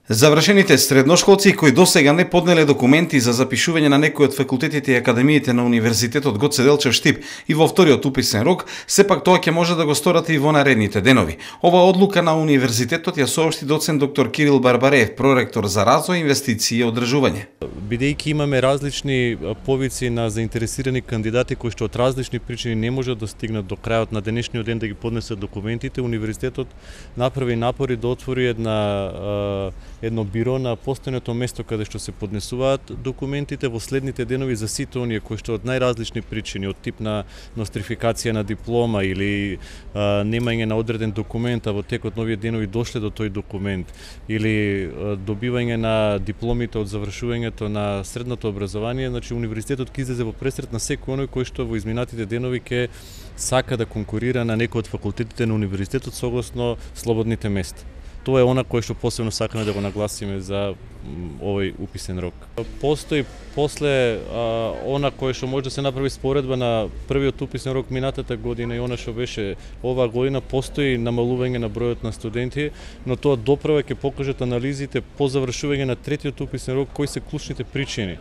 Завршените средношколци кои досега не поднеле документи за запишување на некој од факултетите и академиите на Универзитетот Гоце Делчев Штип и во вториот уписен рок, сепак тоа ќе може да го сторат и во наредните денови. Ова одлука на Универзитетот ја соопшти доцент доктор Кирил Барбареев, проректор за развој, инвестиции и одржување. Бидејќи имаме различни повици на заинтересирани кандидати кои што од различни причини не можат да стигнат до крајот на денешниот ден да ги поднесат документите, Универзитетот направи напори да отвори едно биро на постојното место каде што се поднесуваат документите во следните денови за сите оние кои што од најразлични причини, од тип на нострификација на диплома или немање на одреден документ, а во текот на овие денови дошле до тој документ, или добивање на дипломите од завршувањето на средното образование, значи Универзитетот ќе излезе во пресрет на секој оној кој што во изминатите денови ќе сака да конкурира на некој од факултетите на Универзитетот согласно слободните места. Тоа е она кое што посебно сакаме да го нагласиме за овој уписен рок. Постои после она кое што може да се направи споредба на првиот уписен рок минатата година и она што беше оваа година, постои намалување на бројот на студенти, но тоа доправа ќе покажат анализите по завршување на третиот уписен рок кои се клучните причини.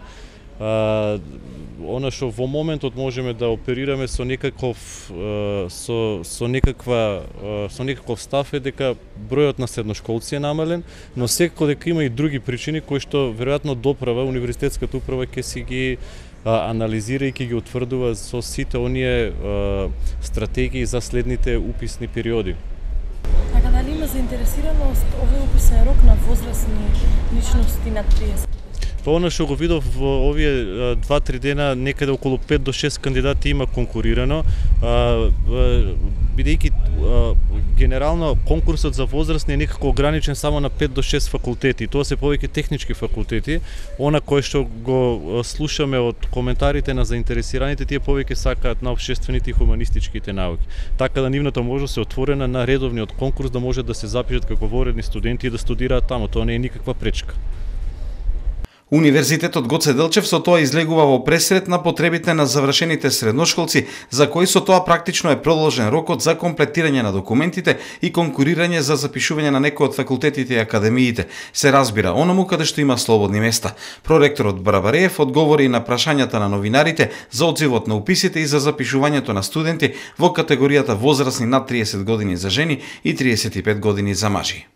Она што во моментот можеме да оперираме со некаков став е дека бројот на средношколци е намален, но секако дека има и други причини кои што веројатно доправа универзитетската управа ќе си ги анализира и ќе ги утврдува со сите оние стратегии за следните уписни периоди. Така дали има заинтересираност овој уписен рок на возрастни личности над 30? Па она што го видов во овие 2-3 дена, некаде околу 5 до 6 кандидати има конкурирано, бидејќи генерално конкурсот за возрастни е некако ограничен само на 5 до 6 факултети. Тоа се повеќе технички факултети. Она кое што го слушаме од коментарите на заинтересираните, тие повеќе сакаат на општествените и хуманистичките науки. Така да нивната можност е отворена на редовниот конкурс да можат да се запишат како воредни студенти и да студираат таму. Тоа не е никаква пречка. Универзитетот Гоце Делчев со тоа излегува во пресрет на потребите на завршените средношколци, за кои со тоа практично е продолжен рокот за комплетирање на документите и конкурирање за запишување на некој од факултетите и академиите. Се разбира, онаму каде што има слободни места. Проректорот Барбареев одговори на прашањата на новинарите за одзивот на уписите и за запишувањето на студенти во категоријата возрастни над 30 години за жени и 35 години за мажи.